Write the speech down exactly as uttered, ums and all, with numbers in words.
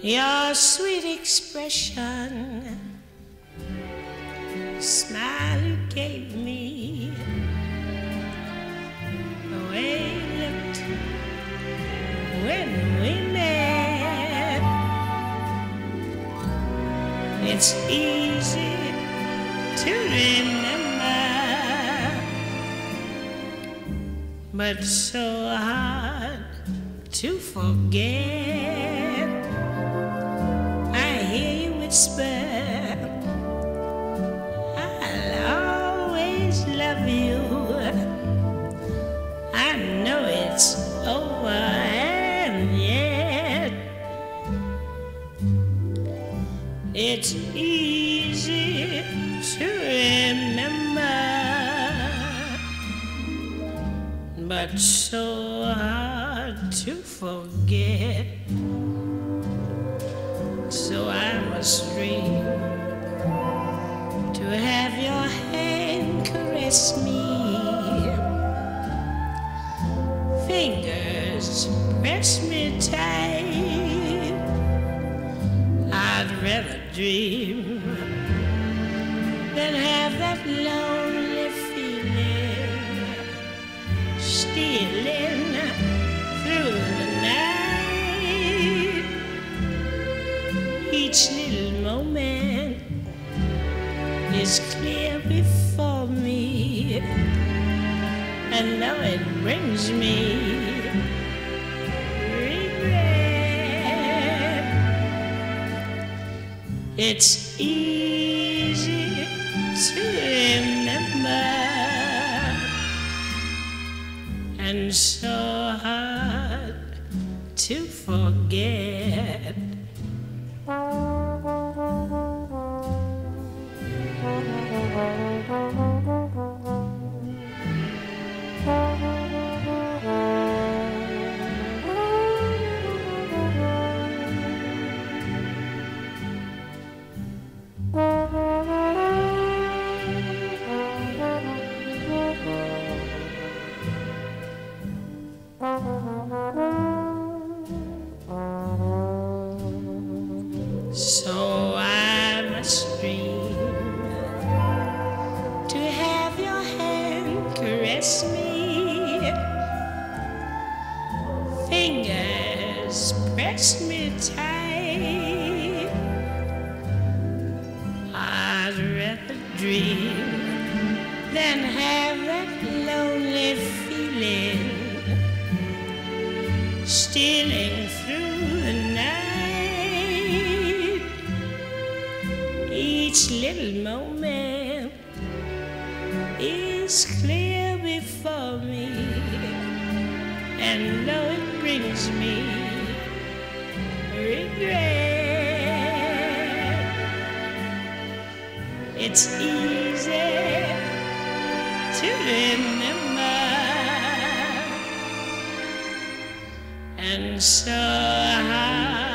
your sweet expression, smile you gave me, the way you looked when we met. It's easy to remember, but so hard to forget. I hear you whisper, I'll always love you. I know it's over and yet it's easy to remember, but so hard to forget. So I must dream to have your hand caress me, fingers press me tight. I'd rather dream than have that lonely feeling stealing through the night. Each little moment is clear before me, and though it brings me regret, it's easy to remember and so hard to forget. So I must dream to have your hand caress me, fingers press me tight. I'd rather dream than have that lonely feeling stealing through the night. Each little moment is clear before me, and though it brings me regret, it's easy to remember and so hard